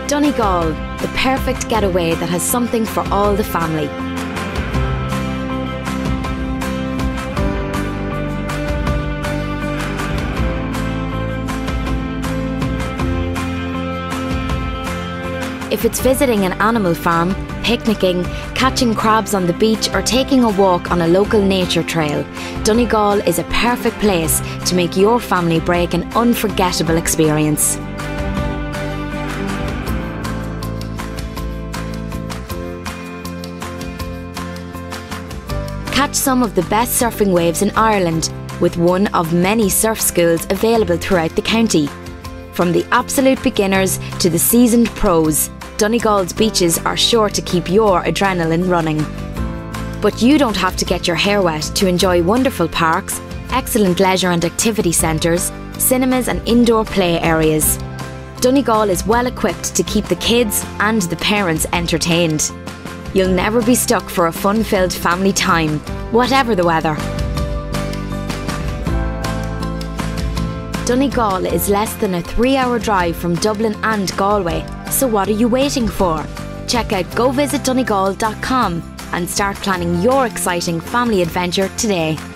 Donegal, the perfect getaway that has something for all the family. If it's visiting an animal farm, picnicking, catching crabs on the beach or taking a walk on a local nature trail, Donegal is a perfect place to make your family break an unforgettable experience. Catch some of the best surfing waves in Ireland with one of many surf schools available throughout the county. From the absolute beginners to the seasoned pros, Donegal's beaches are sure to keep your adrenaline running. But you don't have to get your hair wet to enjoy wonderful parks, excellent leisure and activity centres, cinemas and indoor play areas. Donegal is well equipped to keep the kids and the parents entertained. You'll never be stuck for a fun-filled family time, whatever the weather. Donegal is less than a 3-hour drive from Dublin and Galway, so what are you waiting for? Check out govisitdonegal.com and start planning your exciting family adventure today.